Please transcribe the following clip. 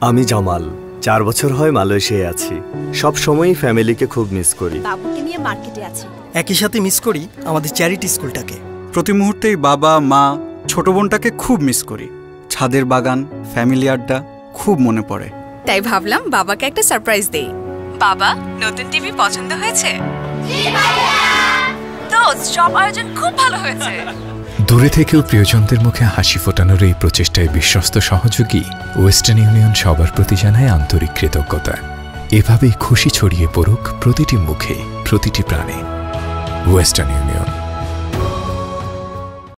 আমি জামাল, 4 বছর হয় মালয়েশিয়ায় আছি। সব সময়ই ফ্যামিলিকে খুব মিস করি। বাবুকে নিয়ে মার্কেটে আছি। একই সাথে মিস করি আমাদের চ্যারিটি স্কুলটাকে। প্রতি মুহূর্তেই বাবা মা ছোট বোনটাকে খুব মিস করি। ছাদের বাগান, ফ্যামিলি আড্ডা খুব মনে পড়ে। তাই ভাবলাম বাবাকে একটা সারপ্রাইজ দেই। বাবা, নতুন টিভি পছন্দ হয়েছে? দোস্ত, সব আয়োজন খুব ভালো হয়েছে। দূরে থেকেও প্রিয়জনদের মুখে হাসি ফোটানোর এই প্রচেষ্টায় বিশ্বস্ত সহযোগী ওয়েস্টার্ন ইউনিয়ন সবার প্রতি জানায় আন্তরিক কৃতজ্ঞতা। এভাবেই খুশি ছড়িয়ে পড়ুক প্রতিটি মুখে, প্রতিটি প্রাণে। Western union.